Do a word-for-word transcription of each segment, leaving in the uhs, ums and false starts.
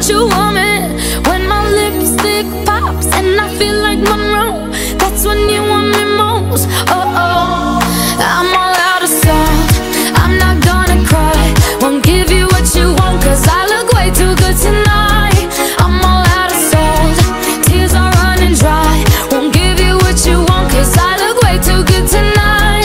not your woman. When my lipstick pops and I feel like Monroe, that's when you want me most. Oh oh, I'm all out of salt, I'm not gonna cry. Won't give you what you want, cause I look way too good tonight. I'm all out of salt, tears are running dry. Won't give you what you want, cause I look way too good tonight.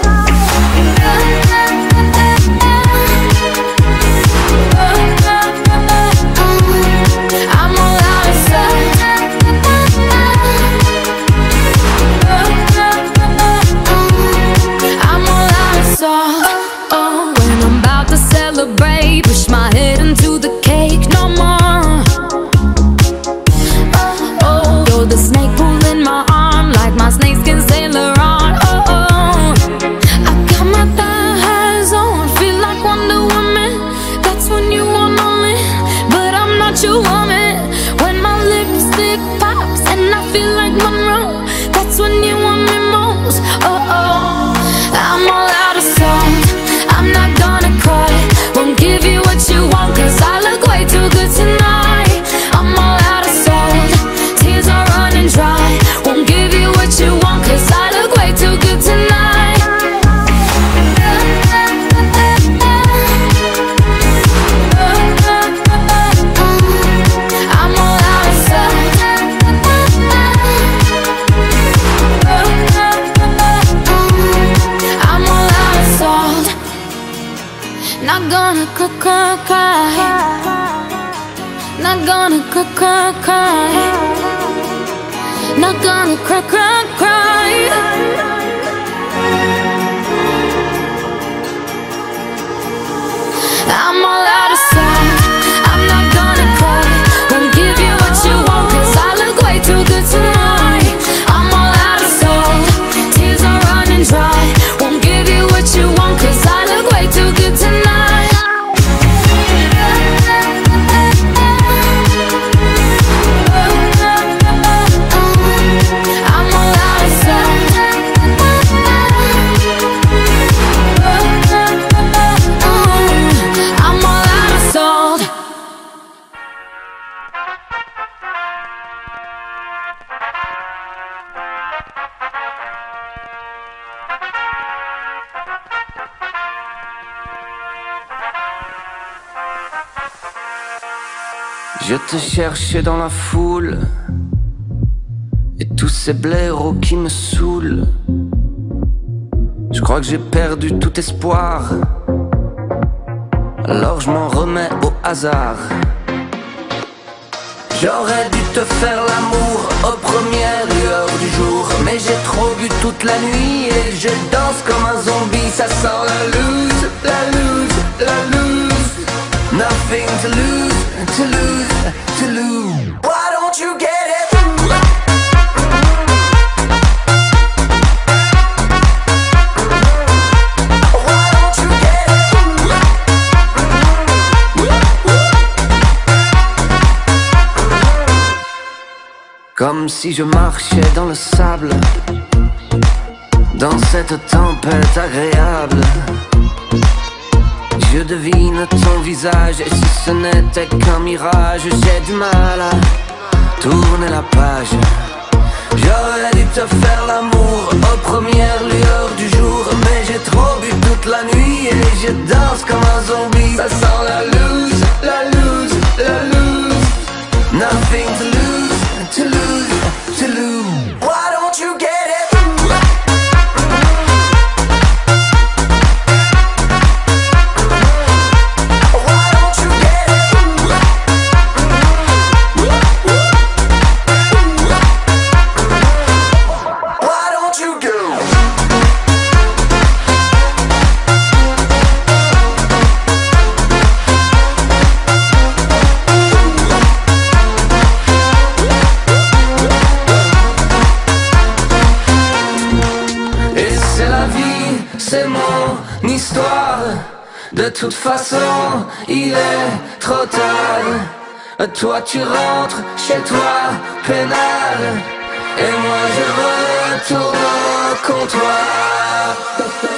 I'm all out of salt, I'm all out of salt. Oh, when I'm about to celebrate, push my head into the cake no more. Oh, you're the snake pulling my arm like my snakeskin Sailor on. Oh, oh, I got my thighs on, feel like Wonder Woman. That's when you want me, but I'm not your woman. When my lipstick pops and I feel like Monroe, that's when you want me most. Oh, oh, I'm all out of salt, I'm not gonna cry. Won't give you what you want, cause I look way too good tonight. I'm all out of salt, tears are running dry. Won't give you what you want, cause I look way too good tonight. I'm all out of salt, I'm all out of salt. Not gonna cry, cry, cry. Not gonna cry, cry, cry. Not gonna cry, cry, cry. I'm all out of salt, I'm not gonna cry. Won't give you what you want, cause I look way too good tonight. I'm all out of salt, tears are running dry. Won't give you what you want, cause I look way too good tonight. I'm all out of salt, I'm all out of salt. Je te cherchais dans la foule et tous ces blaireaux qui me saoulent. Je crois que j'ai perdu tout espoir, alors je m'en remets au hasard. J'aurais dû te faire l'amour aux premières lueurs du jour, mais j'ai trop bu toute la nuit et je danse comme un zombie. Ça sent la loose, la loose, la loose. Nothing to lose, to lose, to lose. Why don't you get it? Why don't you get it? Comme si je marchais dans le sable, dans cette tempête agréable. Je devine ton visage, et si ce n'était qu'un mirage, j'ai du mal à tourner la page. J'aurais dû te faire l'amour aux premières lueurs du jour, mais j'ai trop bu toute la nuit et je danse comme un zombie. Ça sent la loose, la loose, la loose. Nothing to lose, to lose, to lose. Why don't you get it? C'est mon histoire. De toute façon, il est trop tard. Toi tu rentres chez toi, peinard, et moi je retourne au comptoir.